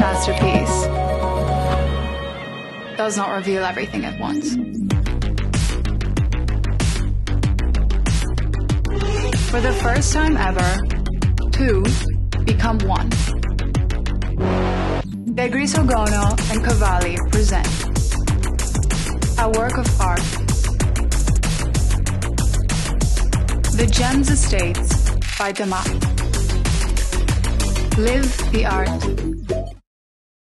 masterpiece does not reveal everything at once. For the first time ever, two become one. De GrisoGono and Cavalli present a work of art. The Gems Estates by Damac. Live the art.